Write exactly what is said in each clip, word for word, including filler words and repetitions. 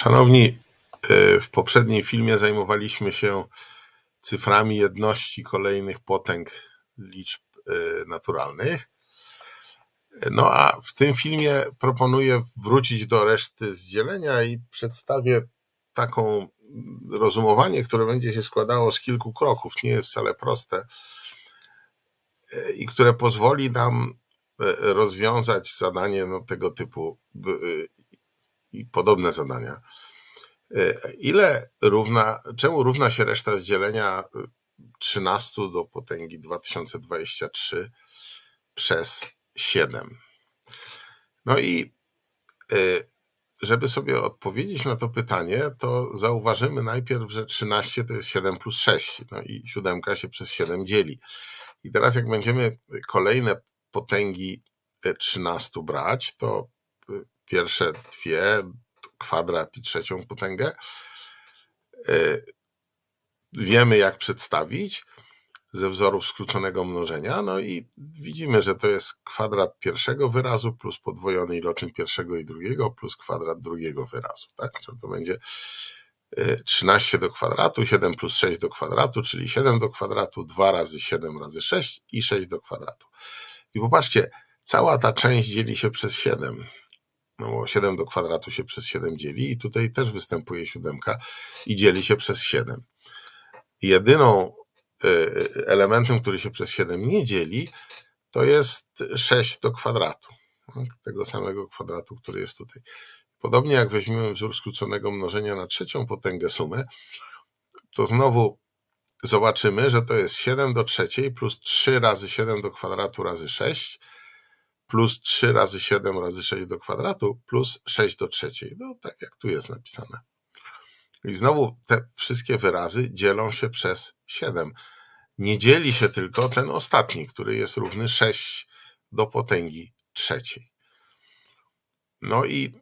Szanowni, w poprzednim filmie zajmowaliśmy się cyframi jedności kolejnych potęg liczb naturalnych. No a w tym filmie proponuję wrócić do reszty z dzielenia i przedstawię taką rozumowanie, które będzie się składało z kilku kroków, nie jest wcale proste i które pozwoli nam rozwiązać zadanie no, tego typu i podobne zadania. Ile równa, czemu równa się reszta z dzielenia trzynastu do potęgi dwa tysiące dwadzieścia trzy przez siedem? No i żeby sobie odpowiedzieć na to pytanie, to zauważymy najpierw, że trzynaście to jest siedem plus sześć, no i siódemka się przez siedem dzieli. I teraz jak będziemy kolejne potęgi trzynastu brać, to pierwsze dwie, kwadrat i trzecią potęgę, wiemy jak przedstawić ze wzorów skróconego mnożenia, no i widzimy, że to jest kwadrat pierwszego wyrazu plus podwojony iloczyn pierwszego i drugiego plus kwadrat drugiego wyrazu, tak? Czyli to będzie trzynaście do kwadratu, siedem plus sześć do kwadratu, czyli siedem do kwadratu, dwa razy siedem razy sześć i sześć do kwadratu. I popatrzcie, cała ta część dzieli się przez siedem. No bo siedem do kwadratu się przez siedem dzieli i tutaj też występuje siódemka i dzieli się przez siedem. Jedyną elementem, który się przez siedem nie dzieli, to jest sześć do kwadratu. Tego samego kwadratu, który jest tutaj. Podobnie jak weźmiemy wzór skróconego mnożenia na trzecią potęgę sumy, to znowu zobaczymy, że to jest siedem do trzeciej plus trzy razy siedem do kwadratu razy sześć plus trzy razy siedem razy sześć do kwadratu plus sześć do trzeciej. No tak jak tu jest napisane. I znowu te wszystkie wyrazy dzielą się przez siedem. Nie dzieli się tylko ten ostatni, który jest równy sześć do potęgi trzeciej. No i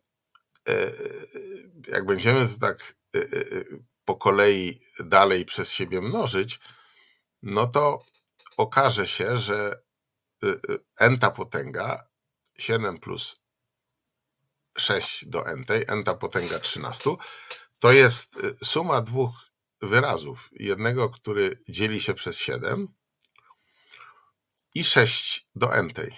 jak będziemy to tak po kolei dalej przez siebie mnożyć, no to okaże się, że n-ta potęga, siedem plus sześć do n-tej, n-ta potęga trzynastu, to jest suma dwóch wyrazów. Jednego, który dzieli się przez siedem i sześć do n-tej.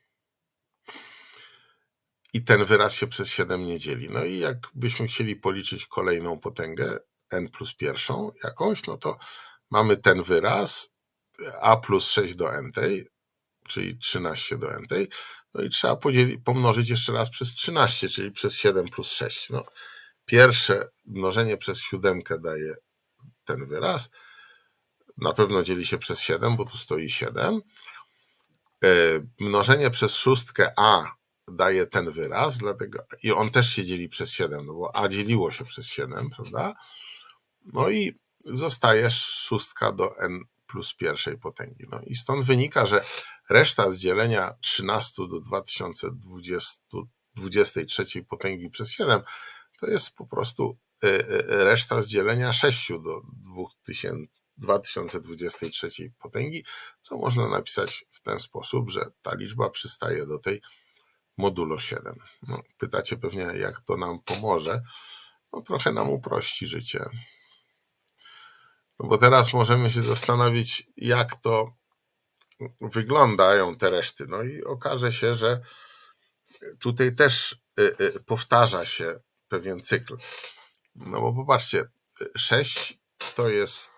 I ten wyraz się przez siedem nie dzieli. No i jakbyśmy chcieli policzyć kolejną potęgę, n plus pierwszą jakąś, no to mamy ten wyraz, a plus sześć do n-tej, czyli trzynaście do n-tej, no i trzeba podzielić, pomnożyć jeszcze raz przez trzynaście, czyli przez siedem plus sześć. No, pierwsze mnożenie przez siódemkę daje ten wyraz, na pewno dzieli się przez siedem, bo tu stoi siedem. Mnożenie przez szóstkę a daje ten wyraz, dlatego i on też się dzieli przez siedem, no bo a dzieliło się przez siedem, prawda? No i zostaje szóstka do n plus pierwszej potęgi. No i stąd wynika, że reszta z dzielenia trzynastu do dwa tysiące dwudziestej trzeciej potęgi przez siedem to jest po prostu reszta z dzielenia sześciu do dwa tysiące dwudziestej trzeciej potęgi, co można napisać w ten sposób, że ta liczba przystaje do tej modulo siedem. No, pytacie pewnie, jak to nam pomoże. No, trochę nam uprości życie. No bo teraz możemy się zastanowić, jak to wyglądają te reszty. No i okaże się, że tutaj też powtarza się pewien cykl. No bo popatrzcie, sześć to jest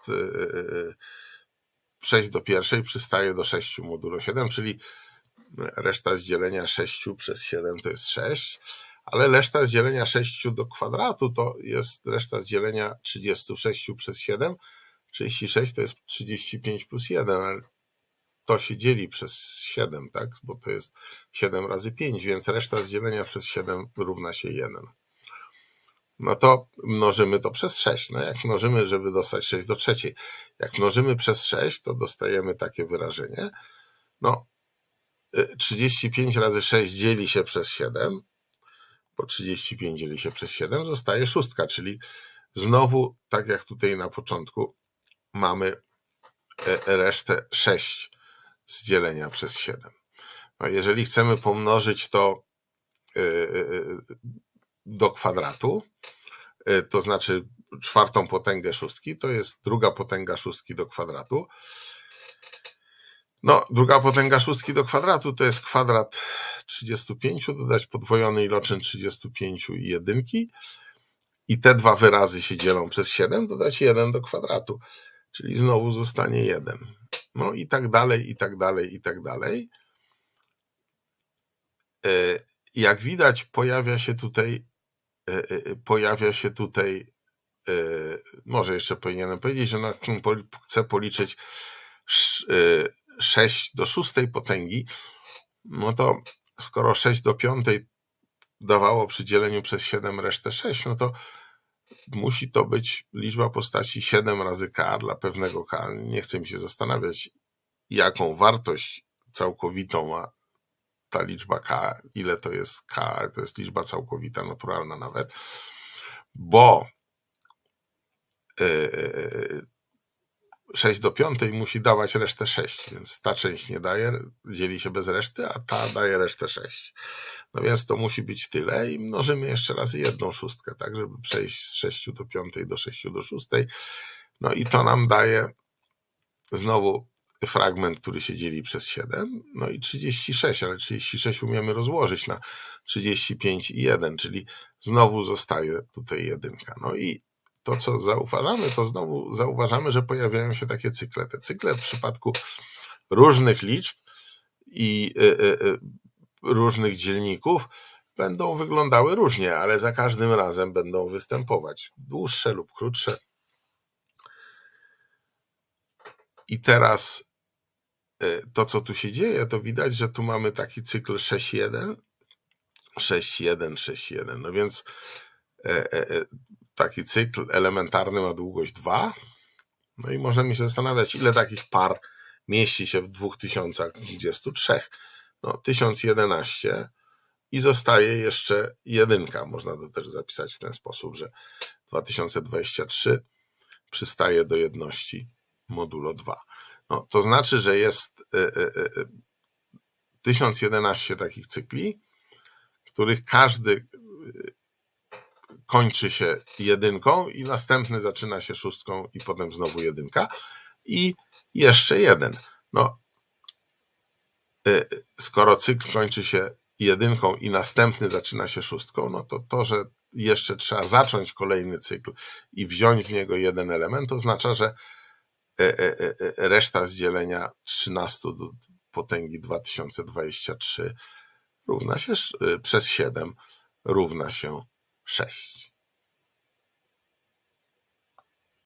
sześć do pierwszej przystaje do sześciu modulo siedem, czyli reszta z dzielenia sześciu przez siedem to jest sześć, ale reszta z dzielenia sześciu do kwadratu to jest reszta z dzielenia trzydziestu sześciu przez siedem. trzydzieści sześć to jest trzydzieści pięć plus jeden, ale to się dzieli przez siedem, tak? Bo to jest siedem razy pięć, więc reszta z dzielenia przez siedem równa się jeden. No to mnożymy to przez sześć. No jak mnożymy, żeby dostać sześć do trzeciej? Jak mnożymy przez sześć, to dostajemy takie wyrażenie. No, trzydzieści pięć razy sześć dzieli się przez siedem, bo trzydzieści pięć dzieli się przez siedem, zostaje szóstka, czyli znowu, tak jak tutaj na początku, mamy resztę sześć z dzielenia przez siedem. No jeżeli chcemy pomnożyć to do kwadratu, to znaczy czwartą potęgę szóstki, to jest druga potęga szóstki do kwadratu. No, druga potęga szóstki do kwadratu to jest kwadrat trzydziestu pięciu, dodać podwojony iloczyn trzydziestu pięciu i jedynki. I te dwa wyrazy się dzielą przez siedem, dodać jeden do kwadratu. Czyli znowu zostanie jeden. No i tak dalej, i tak dalej, i tak dalej. Jak widać, pojawia się tutaj, pojawia się tutaj, może jeszcze powinienem powiedzieć, że chcę policzyć sześć do szóstej potęgi, no to skoro sześć do piątej dawało przy dzieleniu przez siedem resztę sześć, no to musi to być liczba postaci siedem razy k dla pewnego k. Nie chcę mi się zastanawiać, jaką wartość całkowitą ma ta liczba k, ile to jest k, to jest liczba całkowita, naturalna nawet, bo sześć do piątej musi dawać resztę sześć, więc ta część nie daje, dzieli się bez reszty, a ta daje resztę sześć. No więc to musi być tyle i mnożymy jeszcze raz jedną szóstkę, tak, żeby przejść z sześciu do piątej do sześciu do szóstej. No i to nam daje znowu fragment, który się dzieli przez siedem, no i trzydzieści sześć, ale trzydzieści sześć umiemy rozłożyć na trzydzieści pięć i jeden, czyli znowu zostaje tutaj jedynka. No i to, co zauważamy, to znowu zauważamy, że pojawiają się takie cykle. Te cykle w przypadku różnych liczb i różnych dzielników będą wyglądały różnie, ale za każdym razem będą występować dłuższe lub krótsze. I teraz to, co tu się dzieje, to widać, że tu mamy taki cykl sześć jeden, sześć jeden, sześć jeden. No więc taki cykl elementarny ma długość dwa. No i możemy się zastanawiać, ile takich par mieści się w dwa tysiące dwudziestu trzech. No tysiąc jedenaście i zostaje jeszcze jedynka. Można to też zapisać w ten sposób, że dwa tysiące dwadzieścia trzy przystaje do jedności modulo dwa. No, to znaczy, że jest tysiąc jedenaście takich cykli, których każdy kończy się jedynką i następny zaczyna się szóstką i potem znowu jedynka i jeszcze jeden. No, skoro cykl kończy się jedynką i następny zaczyna się szóstką, no to to, że jeszcze trzeba zacząć kolejny cykl i wziąć z niego jeden element, oznacza, że reszta z dzielenia trzynaście do potęgi dwa tysiące dwadzieścia trzy równa się przez siedem równa się sześć.